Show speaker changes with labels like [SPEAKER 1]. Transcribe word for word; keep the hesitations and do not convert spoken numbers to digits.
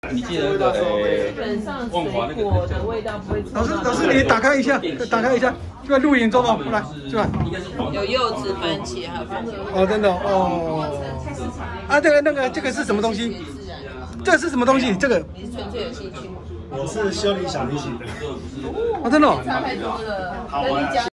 [SPEAKER 1] 你记得那个
[SPEAKER 2] 基本上水果的味道不会出。
[SPEAKER 3] 老师，老师，你打开一下，打开一下，就在录影中哦，来，是吧？
[SPEAKER 2] 有柚子、番茄还有番茄。
[SPEAKER 3] 哦，真的哦。啊，这个那个这个是什么东西？这个是什么东西？这个？
[SPEAKER 2] 你是纯粹有兴趣吗？
[SPEAKER 4] 我是修理小提琴的。
[SPEAKER 3] 哦，真的。
[SPEAKER 2] 差太多了，跟你讲。